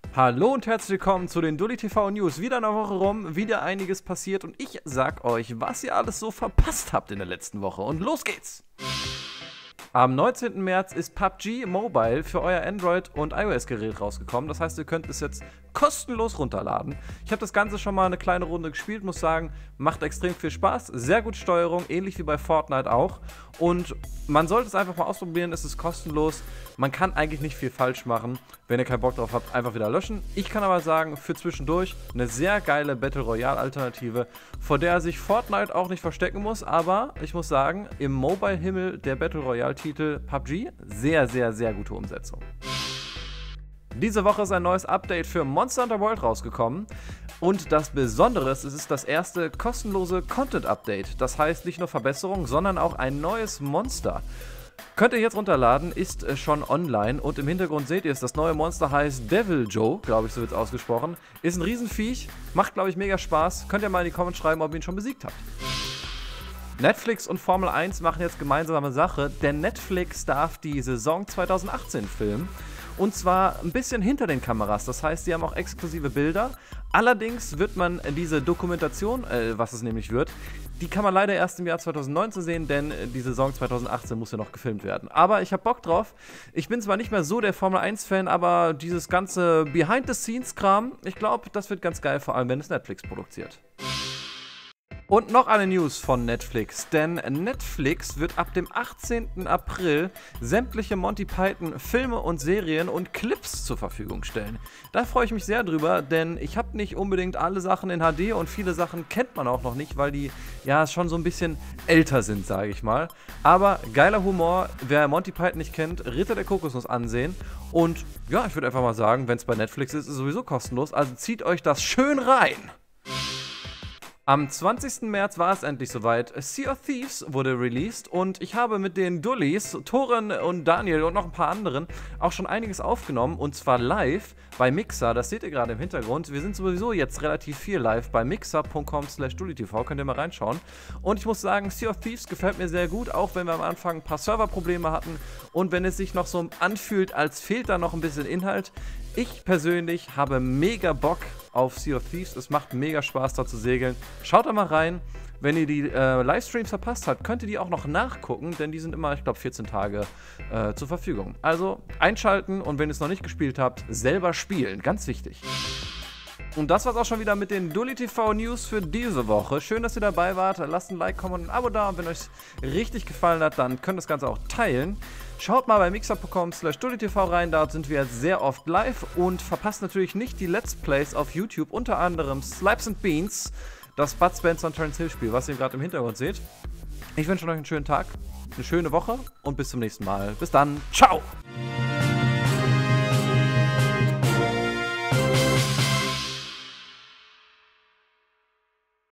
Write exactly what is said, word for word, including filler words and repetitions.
Hallo und herzlich willkommen zu den Dully T V News. Wieder eine Woche rum, wieder einiges passiert und ich sag euch, was ihr alles so verpasst habt in der letzten Woche. Und los geht's! Am neunzehnten März ist P U B G Mobile für euer Android- und iOS-Gerät rausgekommen. Das heißt, ihr könnt es jetzt kostenlos runterladen. Ich habe das Ganze schon mal eine kleine Runde gespielt, muss sagen, macht extrem viel Spaß. Sehr gute Steuerung, ähnlich wie bei Fortnite auch. Und man sollte es einfach mal ausprobieren, es ist kostenlos. Man kann eigentlich nicht viel falsch machen. Wenn ihr keinen Bock drauf habt, einfach wieder löschen. Ich kann aber sagen, für zwischendurch eine sehr geile Battle Royale-Alternative, vor der sich Fortnite auch nicht verstecken muss. Aber ich muss sagen, im Mobile-Himmel der Battle Royale-Titel P U B G, sehr, sehr, sehr gute Umsetzung. Diese Woche ist ein neues Update für Monster Hunter World rausgekommen. Und das Besondere ist, es ist das erste kostenlose Content-Update. Das heißt nicht nur Verbesserung, sondern auch ein neues Monster. Könnt ihr jetzt runterladen, ist schon online und im Hintergrund seht ihr es, das neue Monster heißt Devil Joe, glaube ich, so wird es ausgesprochen. Ist ein Riesenviech, macht, glaube ich, mega Spaß. Könnt ihr mal in die Comments schreiben, ob ihr ihn schon besiegt habt. Netflix und Formel eins machen jetzt gemeinsame Sache, denn Netflix darf die Saison zweitausendachtzehn filmen. Und zwar ein bisschen hinter den Kameras, das heißt, sie haben auch exklusive Bilder. Allerdings wird man diese Dokumentation, äh, was es nämlich wird, die kann man leider erst im Jahr zweitausendneunzehn sehen, denn die Saison zweitausendachtzehn muss ja noch gefilmt werden. Aber ich habe Bock drauf. Ich bin zwar nicht mehr so der Formel eins Fan, aber dieses ganze Behind-the-Scenes-Kram, ich glaube, das wird ganz geil, vor allem wenn es Netflix produziert. Und noch eine News von Netflix, denn Netflix wird ab dem achtzehnten April sämtliche Monty Python Filme und Serien und Clips zur Verfügung stellen. Da freue ich mich sehr drüber, denn ich habe nicht unbedingt alle Sachen in H D und viele Sachen kennt man auch noch nicht, weil die ja schon so ein bisschen älter sind, sage ich mal. Aber geiler Humor, wer Monty Python nicht kennt, Ritter der Kokosnuss ansehen. Und ja, ich würde einfach mal sagen, wenn es bei Netflix ist, ist es sowieso kostenlos, also zieht euch das schön rein. Am zwanzigsten März war es endlich soweit. Sea of Thieves wurde released und ich habe mit den Dullys, Toren und Daniel und noch ein paar anderen auch schon einiges aufgenommen und zwar live bei Mixer. Das seht ihr gerade im Hintergrund. Wir sind sowieso jetzt relativ viel live bei mixer punkt com slash dullytv. Könnt ihr mal reinschauen. Und ich muss sagen, Sea of Thieves gefällt mir sehr gut, auch wenn wir am Anfang ein paar Serverprobleme hatten und wenn es sich noch so anfühlt, als fehlt da noch ein bisschen Inhalt. Ich persönlich habe mega Bock auf Sea of Thieves. Es macht mega Spaß, da zu segeln. Schaut da mal rein. Wenn ihr die äh, Livestreams verpasst habt, könnt ihr die auch noch nachgucken, denn die sind immer, ich glaube, vierzehn Tage äh, zur Verfügung. Also einschalten und wenn ihr es noch nicht gespielt habt, selber spielen. Ganz wichtig. Und das war's auch schon wieder mit den Dully T V News für diese Woche. Schön, dass ihr dabei wart. Lasst ein Like, Comment und ein Abo da. Und wenn euch richtig gefallen hat, dann könnt ihr das Ganze auch teilen. Schaut mal bei mixer punkt com slash dullytv rein. Dort sind wir jetzt sehr oft live. Und verpasst natürlich nicht die Let's Plays auf YouTube. Unter anderem Slipes and Beans, das Bud Spencer und Terence Hill Spiel, was ihr gerade im Hintergrund seht. Ich wünsche euch einen schönen Tag, eine schöne Woche und bis zum nächsten Mal. Bis dann. Ciao!